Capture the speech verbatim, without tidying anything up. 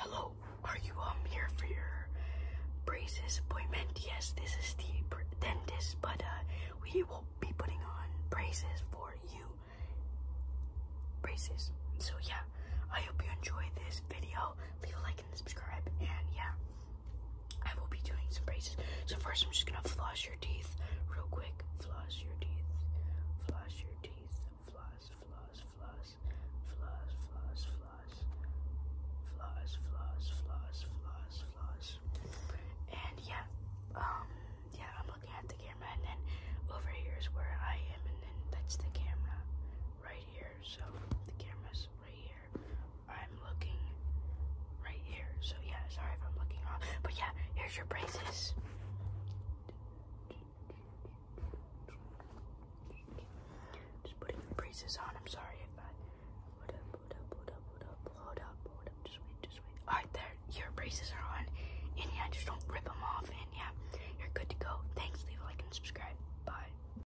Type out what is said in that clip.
hello, are you um here for your braces appointment? Yes, this is the dentist, but uh, we will be putting on braces for you. Braces. So yeah, I hope you enjoy this video. Leave a like and subscribe, and yeah, I will be doing some braces. So first, I'm just gonna floss your teeth real quick. Floss your teeth. Floss your teeth. Floss, floss, floss, floss, floss, floss, floss, floss, floss, floss, floss. And yeah, um, yeah, I'm looking at the camera, and then over here is where I am, and then that's the camera right here. So the camera's right here. I'm looking right here. So yeah, sorry if I'm looking wrong, but yeah, here's your braces. Just putting the braces on. I'm sorry.